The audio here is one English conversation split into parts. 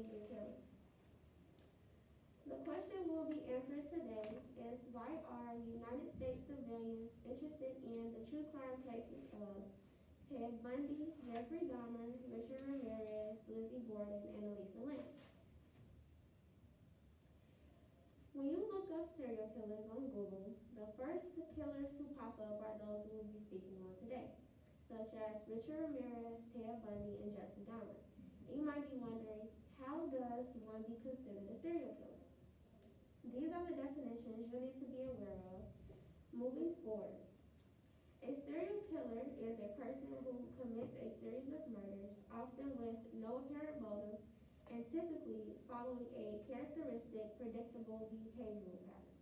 shooting and killing. The question we'll be answering today is why are United States civilians interested in the true crime cases of Ted Bundy, Jeffrey Dahmer, Richard Ramirez, Lizzie Borden, and Elisa Lam? When you look up serial killers on Google, the first killers who pop up are those who we'll be speaking on today, such as Richard Ramirez, Ted Bundy, and Jeffrey Dahmer. And you might be wondering, how does one be considered a serial killer? These are the definitions you need to be aware of moving forward. A serial killer is a person who commits a series of murders, often with no apparent motive, and typically following a characteristic, predictable behavioral pattern.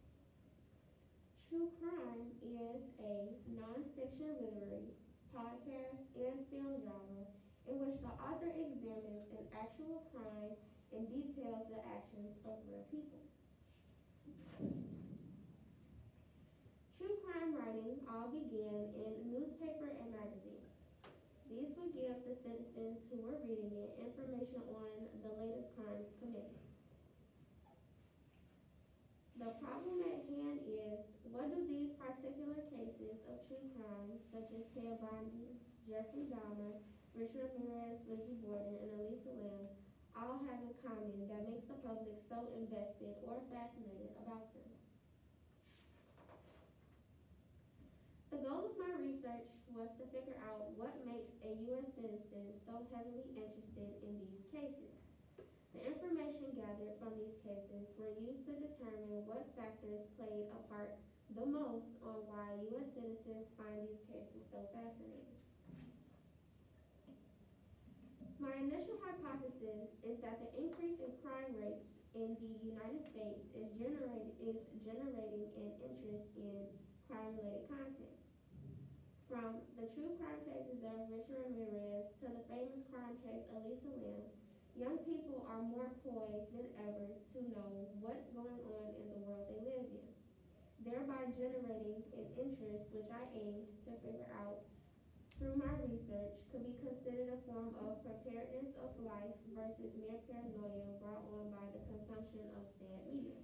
True Crime is a non-fiction literary, podcast, and film genre in which the author examines an actual crime and details the actions of real people. True crime writing all began in newspaper and magazines. These would give the citizens who were reading it information on the latest crimes committed. The problem at hand is, what do these particular cases of true crime, such as Ted Bundy, Jeffrey Dahmer, Richard Ramirez, Lizzie Borden, and Elisa Lam, all have in common that makes the public so invested or fascinated about them? The goal of my research was to figure out what makes a U.S. citizen so heavily interested in these cases. The information gathered from these cases were used to determine what factors played a part the most on why U.S. citizens find these cases so fascinating. My initial hypothesis is that the increase in crime rates in the United States is generating an interest in crime-related content. From the true crime cases of Richard Ramirez to the famous crime case Elisa Lam, young people are more poised than ever to know what's going on in the world they live in, thereby generating an interest which I aimed to figure out through my research could be considered a form of preparedness of life versus mere paranoia brought on by the consumption of sad media.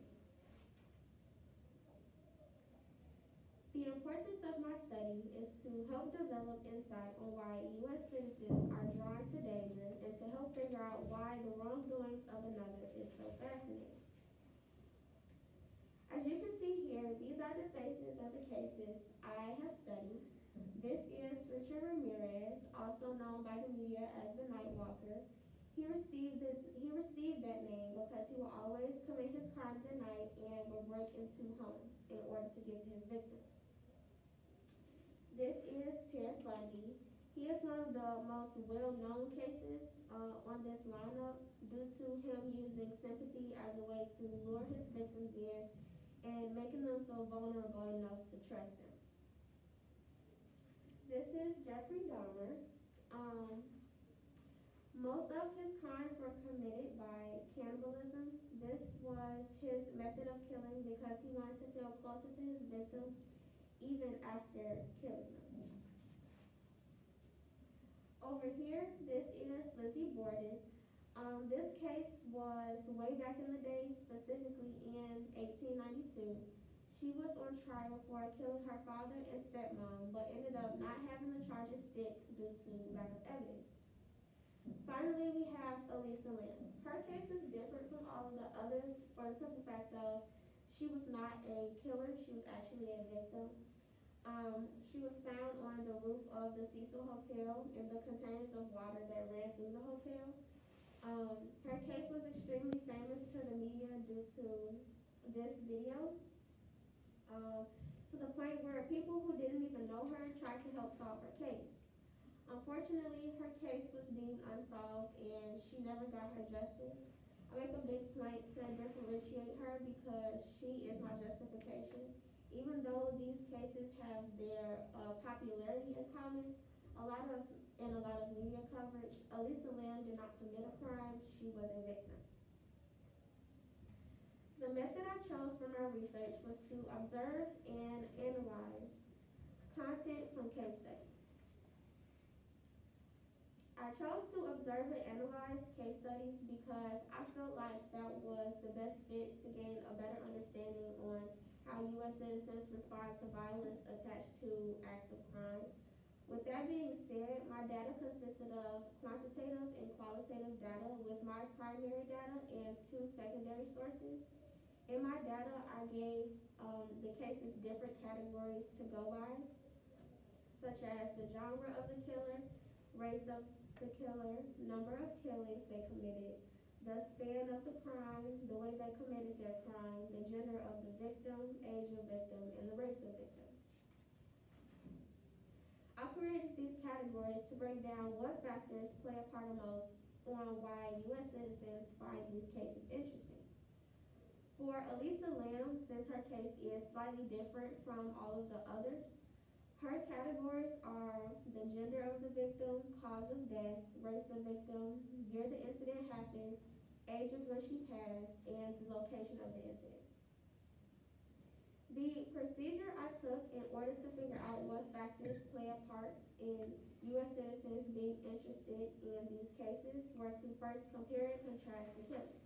The importance of my study is to help develop insight on why U.S. citizens are drawn to danger and to help figure out why the wrongdoings of another is so fascinating. As you can see here, these are the faces of the cases I have studied. This is Richard Ramirez, also known by the media as the Night Walker. He received that name because he will always commit his crimes at night and will break into homes in order to get to his victims. This is Ted Bundy. He is one of the most well-known cases on this lineup due to him using sympathy as a way to lure his victims in and making them feel vulnerable enough to trust them. This is Jeffrey Dahmer. Most of his crimes were committed by cannibalism. This was his method of killing because he wanted to feel closer to his victims even after killing them. Over here, this is Lizzie Borden. This case was way back in the day, specifically in 1892. She was on trial for killing her father and stepmom, but ended up not having the charges stick due to lack of evidence. Finally, we have Elisa Lam. Her case is different from all of the others for the simple fact of she was not a killer, she was actually a victim. She was found on the roof of the Cecil Hotel in the containers of water that ran through the hotel. Her case was extremely famous to the media due to this video, to the point where people who didn't even know her tried to help solve her case. Unfortunately, her case was deemed unsolved and she never got her justice. I make a big point to differentiate her because she is my justification. Even though these cases have their popularity in common, a lot of media coverage, Elisa Lam did not commit a crime, she was a victim. The method I chose for my research was to observe and analyze content from case studies. I chose to observe and analyze case studies because I felt like that was the best fit to gain a better understanding on how U.S. citizens respond to violence attached to acts of crime. With that being said, my data consisted of quantitative and qualitative data with my primary data and two secondary sources. In my data, I gave the cases different categories to go by, such as the genre of the killer, race of the killer, number of killings they committed, the span of the crime, the way they committed their crime, the gender of the victim, age of victim, and the race of victim. I created these categories to break down what factors play a part most on why U.S. citizens find these cases interesting. For Elisa Lam, since her case is slightly different from all of the others, her categories are the gender of the victim, cause of death, race of victim, year the incident happened, age of when she passed, and the location of the incident. The procedure I took in order to figure out what factors play a part in U.S. citizens being interested in these cases were to first compare and contrast the killings.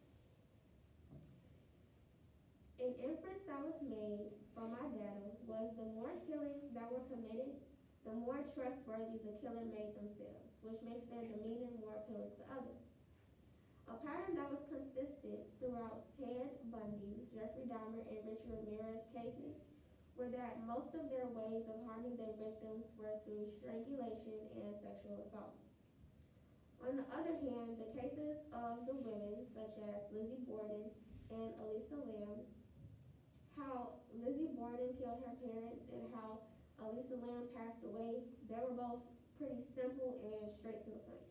An inference that was made from my data was the more killings that were committed, the more trustworthy the killer made themselves, which makes their demeanor more appealing to others. A pattern that was consistent throughout Ted Bundy, Jeffrey Dahmer, and Richard Ramirez cases were that most of their ways of harming their victims were through strangulation and sexual assault. On the other hand, the cases of the women, such as Lizzie Borden and Elisa Lam, how Lizzie Borden killed her parents and how Elisa Lam passed away, they were both pretty simple and straight to the point.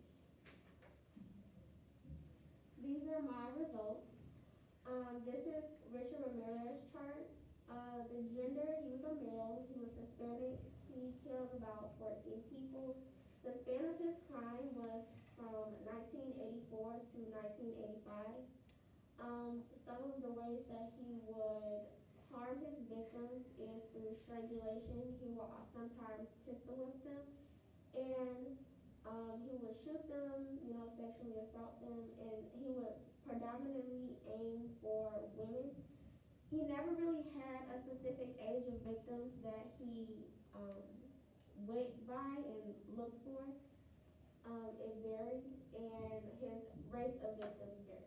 These are my results. This is Richard Ramirez's chart. The gender, he was a male, he was Hispanic, he killed about 14 people. The span of his crime was from 1984 to 1985. Some of the ways that he would harm his victims is through strangulation. He will sometimes pistol whip them, and he would shoot them, sexually assault them, and he would predominantly aim for women. He never really had a specific age of victims that he went by and looked for. It varied, and his race of victims varied.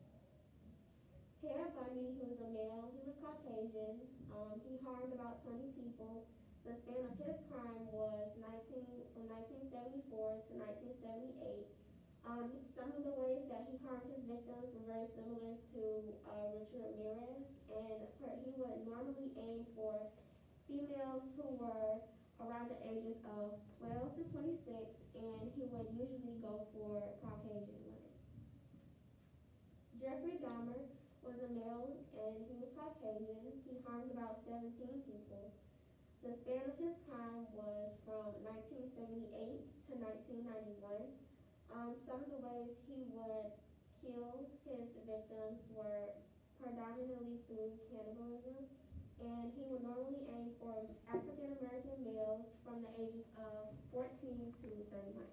Ted Bundy, he was a male, he was Caucasian, he harmed about 20 people. The span of his crime was from 1974 to 1978. Some of the ways that he harmed his victims were very similar to Richard Ramirez, and he would normally aim for females who were around the ages of 12 to 26, and he would usually go for Caucasian women. Jeffrey Dahmer was a male, and he was Caucasian. He harmed about 17 people. The span of his crime was from 1978 to 1991. Some of the ways he would kill his victims were predominantly through cannibalism, and he would normally aim for African American males from the ages of 14 to 31.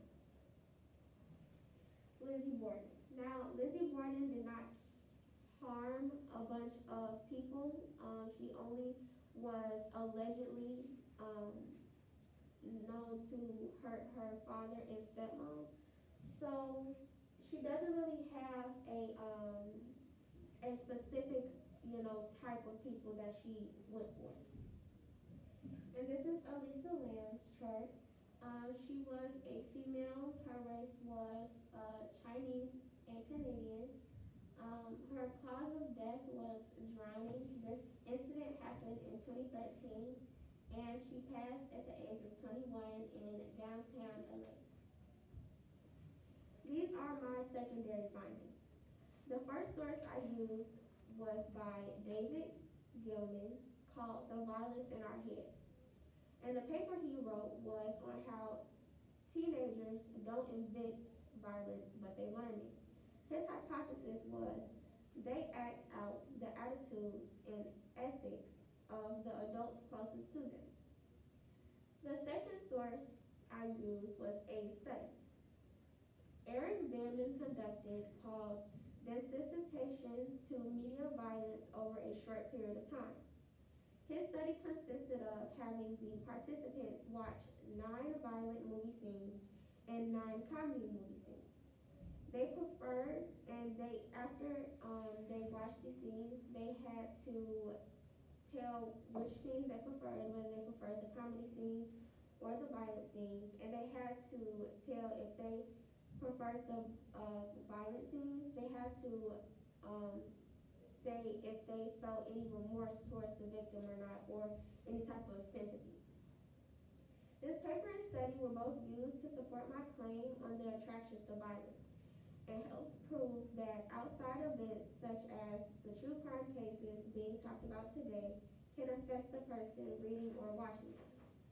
Lizzie Borden. Now, Lizzie Borden did not harm a bunch of people. She only was allegedly known to hurt her father and stepmom. So she doesn't really have a specific, type of people that she went for. And this is Elisa Lam's chart. She was a female. Her race was Chinese and Canadian. Her cause of death was drowning. This incident happened in 2013, and she passed at the age of 21 in downtown LA. These are my secondary findings. The first source I used was by David Gilman, called The Violence in Our Heads. And the paper he wrote was on how teenagers don't invent violence, but they learn it. His hypothesis was they act out the attitudes and ethics of the adults closest to them. The second source I used was a study. Eric Bamman conducted called Desensitization to Media Violence over a Short Period of Time. His study consisted of having the participants watch 9 violent movie scenes and 9 comedy movie scenes. They preferred, and after they watched the scenes, they had to tell which scenes they preferred, whether they preferred the comedy scenes or the violent scenes, and they had to tell if they preferred the violent scenes. They had to um, say if they felt any remorse towards the victim or not, or any type of sympathy. This paper and study were both used to support my claim on the attraction to violence. It helps prove that outside events such as the true crime cases being talked about today can affect the person reading or watching them.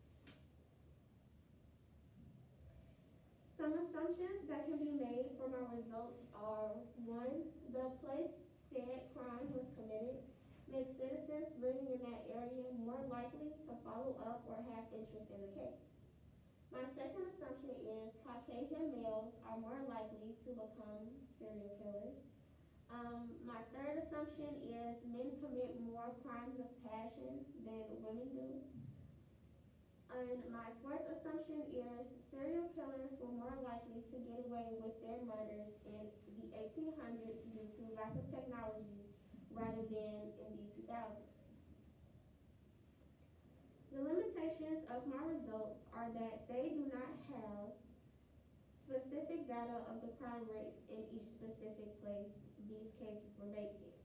Some assumptions that can be made from our results are: 1, the place said crime was committed makes citizens living in that area more likely to follow up or have interest in the case. My second assumption is Caucasian males are more likely to become serial killers. My third assumption is men commit more crimes of passion than women do. And my fourth assumption is serial killers were more likely to get away with their murders in the 1800s due to lack of technology rather than in the 2000s. The limitations of my results are that they do not have specific data of the crime rates in each specific place these cases were based in.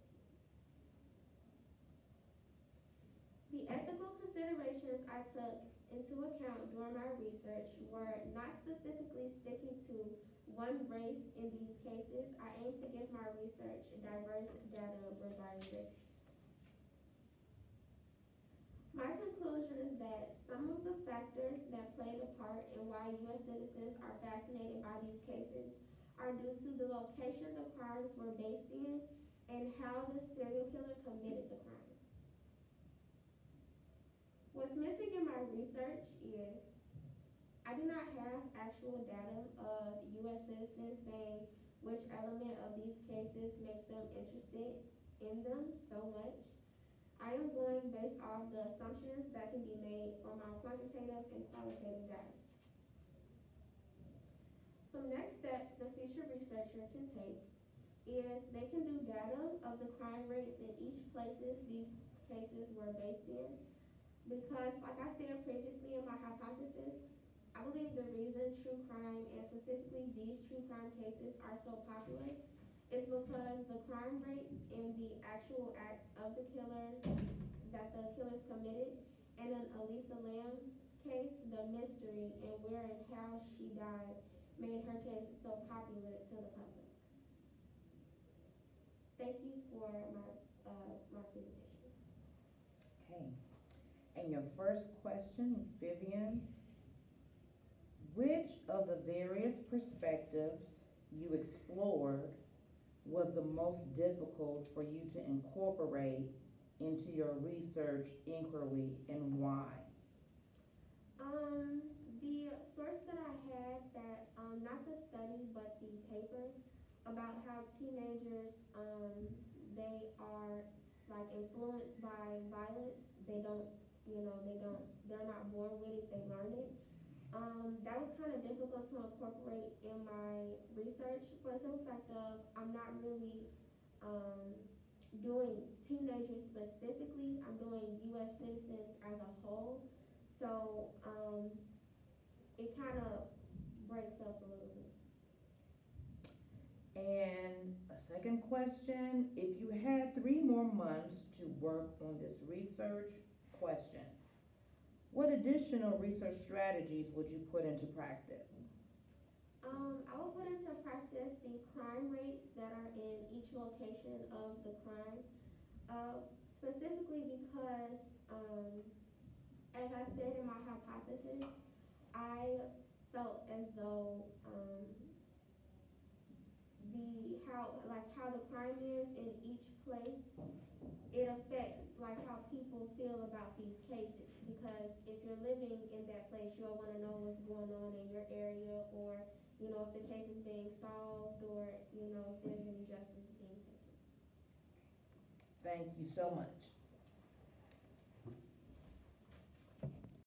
The ethical considerations I took into account during my research were not specifically sticking to one race in these cases. I aim to give my research diverse data regarding race. My conclusion is that some of the factors that played a part in why U.S. citizens are fascinated by these cases are due to the location the crimes were based in and how the serial killer committed the crime. What's missing in my research is I do not have actual data of U.S. citizens saying which element of these cases makes them interested in them so much. I am going based off the assumptions that can be made from our quantitative and qualitative data. Some next steps the future researcher can take is they can do data of the crime rates in each places these cases were based in, because like I said previously in my hypothesis, I believe the reason true crime and specifically these true crime cases are so popular is because the crime rates and the actual acts of the killers that the killers committed, and in Elisa Lam's case, the mystery and where and how she died made her case so popular to the public. Thank you for my presentation. Okay. And your first question is Vivian's. Which of the various perspectives you explored was the most difficult for you to incorporate into your research inquiry, and why? The source that I had that, not the study, but the paper about how teenagers, they are like influenced by violence. They're not born with it, they learn it. That was kind of difficult to incorporate in my research for the simple fact of I'm not really doing teenagers specifically. I'm doing U.S. citizens as a whole. So it kind of breaks up a little bit. And a second question, if you had 3 more months to work on this research question, what additional research strategies would you put into practice? I will put into practice the crime rates that are in each location of the crime, specifically because, as I said in my hypothesis, I felt as though how the crime is in each place, it affects like how people feel about these cases. Because if you're living in that place, you'll want to know what's going on in your area, or know if the case is being solved or, you know, if there's any justice being taken. Thank you so much.